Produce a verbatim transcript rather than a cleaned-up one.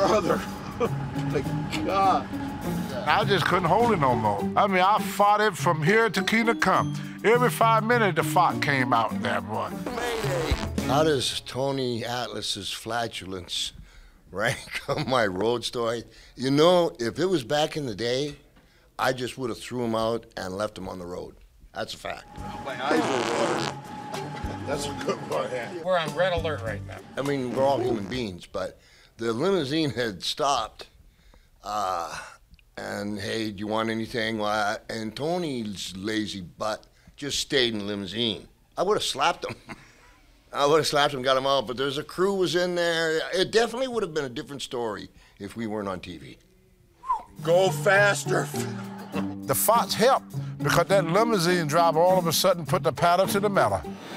brother. My God. I just couldn't hold it no more. I mean, I fought it from here to Kingdom Come. Every five minutes, the fart came out in that boy. How does Tony Atlas's flatulence rank on my road story? You know, if it was back in the day, I just would have threw him out and left him on the road. That's a fact. My eyes are watering. That's a good one. We're on red alert right now. I mean, we're all human beings, but the limousine had stopped. Uh, and, hey, do you want anything? Well, I, and Tony's lazy butt just stayed in the limousine. I would have slapped him. I would have slapped him, got him out, but there's a crew was in there. It definitely would have been a different story if we weren't on T V. Go faster. The farts helped because that limousine driver all of a sudden put the pedal to the metal.